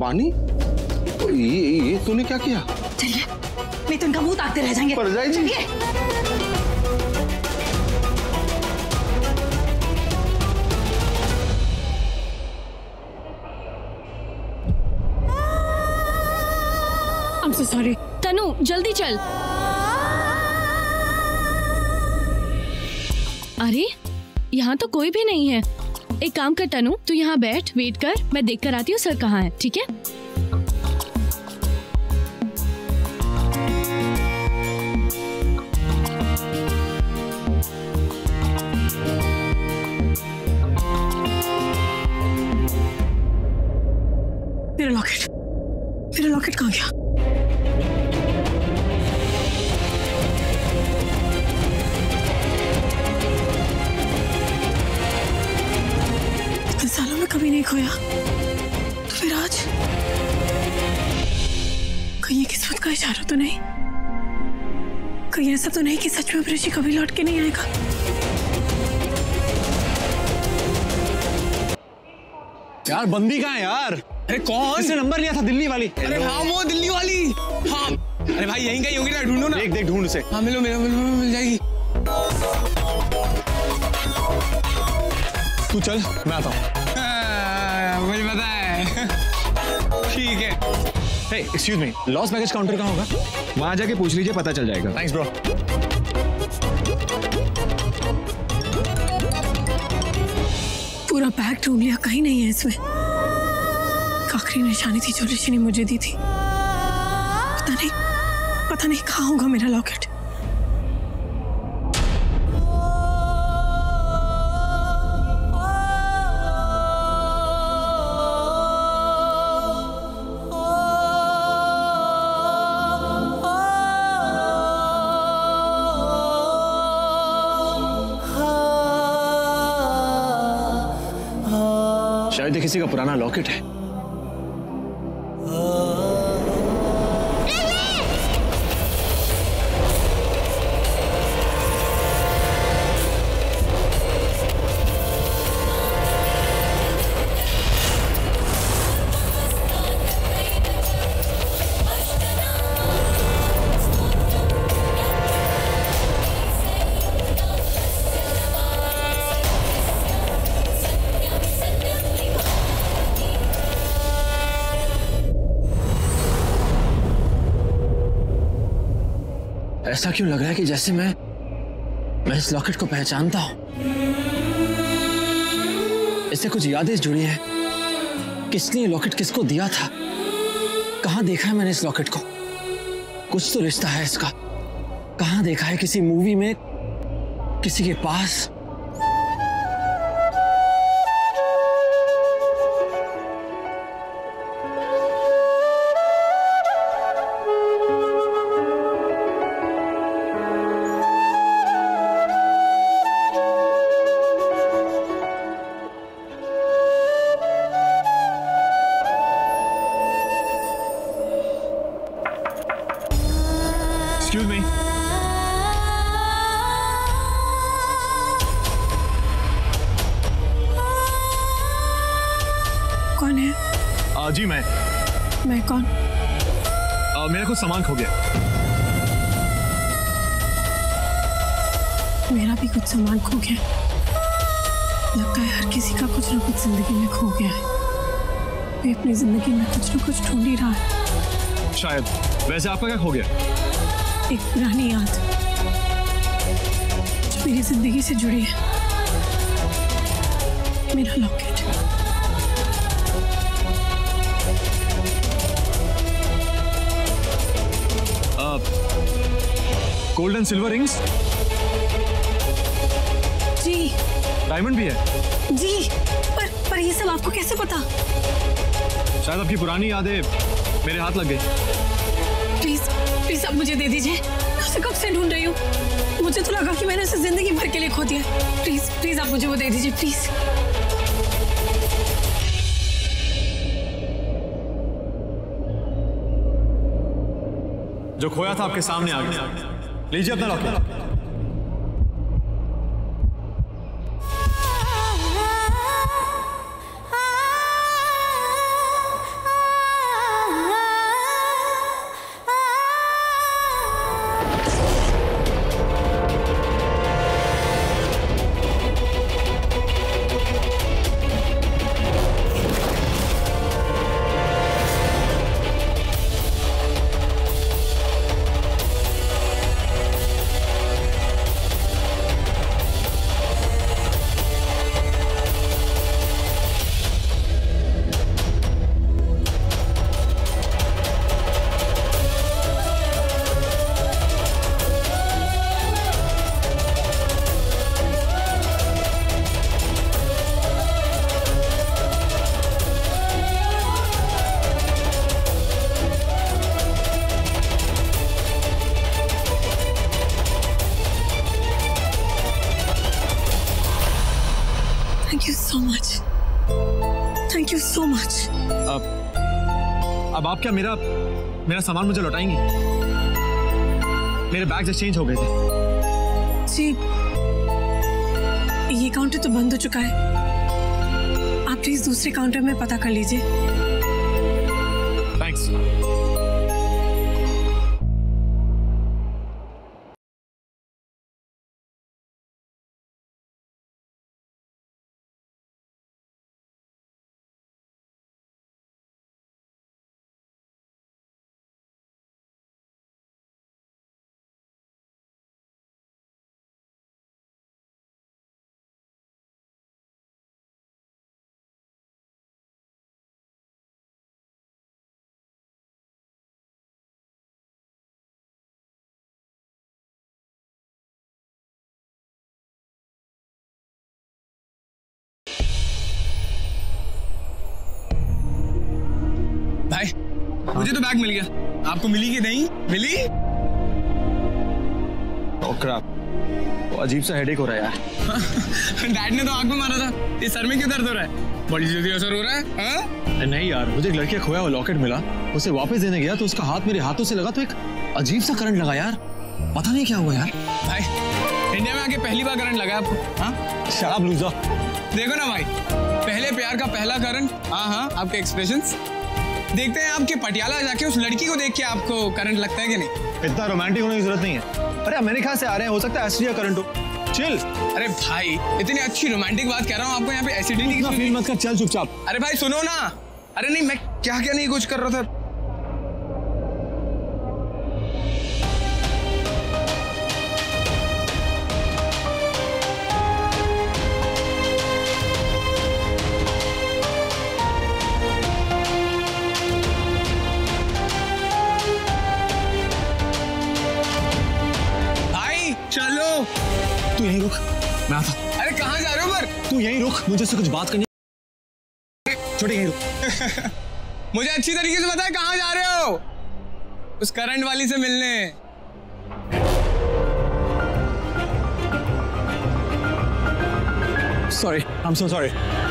वानी, ये तूने क्या किया? चलिए, नहीं तो इनका मुंह ताकते रह जाएंगे। परजाई जी, I'm so sorry। तनु जल्दी चल। अरे यहाँ तो कोई भी नहीं है। एक काम कर तनु, तू यहाँ बैठ, वेट कर, मैं देख कर आती हूँ सर कहाँ है, ठीक है? मेरा लॉकेट कहाँ गया? सालों में कभी नहीं खोया, तो फिर आज कहीं ये किस्मत का इशारा तो नहीं? कहीं ऐसा तो नहीं कि सच में ऋषि कभी लौट के नहीं आएगा? यार बंदी कहाँ है यार? अरे कौन? इसने नंबर लिया था दिल्ली वाली। अरे हाँ वो दिल्ली वाली। हाँ अरे भाई यहीं कहीं होगी ना, ढूंढो ना। देख ढूंढ उसे। हाँ मिल जाएगी। तू चल, मैं आता हूँ। मुझे पता है। ठीक है। Hey excuse me, loss baggage counter कहाँ होगा? वहां जाके पूछ लीजिए, पता चल जाएगा। Thanks bro. पूरा बैग ढूंढ लिया, कहीं नहीं है इसमें। आखिरी निशानी थी जो ऋषि ने मुझे दी थी। पता नहीं कहाँ होगा मेरा लॉकेट। शायद ये किसी का पुराना लॉकेट है। ऐसा क्यों लग रहा है कि जैसे मैं इस लॉकेट को पहचानता हूं। इससे कुछ यादें जुड़ी हैं। किसने ये लॉकेट किसको दिया था? कहां देखा है मैंने इस लॉकेट को? कुछ तो रिश्ता है इसका। कहां देखा है? किसी मूवी में, किसी के पास। Excuse me. कौन है? जी मैं कौन? मेरा कुछ सामान खो गया। मेरा भी कुछ सामान खो गया। लगता है हर किसी का कुछ ना कुछ जिंदगी में खो गया है। वे अपनी जिंदगी में कुछ ना कुछ ढूंढ ही रहा है। शायद। वैसे आपका क्या खो गया? एक पुरानी याद जो मेरी जिंदगी से जुड़ी है। मेरा locket. Gold and silver rings? जी। डायमंड भी है? जी। पर ये सब आपको कैसे पता? शायद आपकी पुरानी यादें मेरे हाथ लग गई। प्लीज आप मुझे दे दीजिए। मैं उसे कब से ढूंढ रही हूँ। मुझे तो लगा कि मैंने उसे जिंदगी भर के लिए खो दिया। प्लीज आप मुझे वो दे दीजिए, प्लीज। जो खोया था आपके सामने आ गया। लीजिए अपना locket. Thank you so much, thank you so much. अब आप क्या मेरा सामान मुझे लौटाएंगी? मेरे बैग्स एक्सचेंज हो गए थे। जी, ये काउंटर तो बंद हो चुका है, आप प्लीज दूसरे काउंटर में पता कर लीजिए। थैंक्स। भाई मुझे तो बैग मिल गया, आपको मिली कि नहीं मिली? वो अजीब सा हेडेक हो रहा है यार। डैड ने तो आंख में मारा था, ये सर में क्यों दर्द हो रहा है? बड़ी जल्दी असर हो रहा है? नहीं यार, मुझे एक लड़के का खोया हुआ लॉकेट मिला, उसे वापस देने गया तो उसका हाथ मेरे हाथों से लगा तो एक अजीब सा करंट लगा यार, पता नहीं क्या हुआ यार। भाई इंडिया में आके पहली बार करंट लगा आपको? हाँ शराब लूजा। देखो ना भाई, पहले प्यार का पहला करंट। हाँ आपके एक्सप्रेशंस देखते हैं, आपके पटियाला जाके उस लड़की को देख के आपको करंट लगता है कि नहीं? इतना रोमांटिक होने की जरूरत नहीं है। अरे मेरे ख्याल से आ रहे हैं, हो सकता है एसिड या करंट हो। चिल। अरे भाई इतनी अच्छी रोमांटिक बात कह रहा हूँ, आपको यहाँ पे एसिडिटी की फील मत कर, चल चुपचाप। अरे भाई सुनो ना। अरे नहीं, मैं क्या नहीं कुछ कर रहा था। चलो तू यहीं रुक, मैं आता। अरे कहाँ जा रहे हो पर? तू यहीं रुक, मुझे से कुछ बात करनी। छोटे यहीं रुक। मुझे अच्छी तरीके से पता है कहाँ जा रहे हो, उस करंट वाली से मिलने। Sorry, I am so sorry.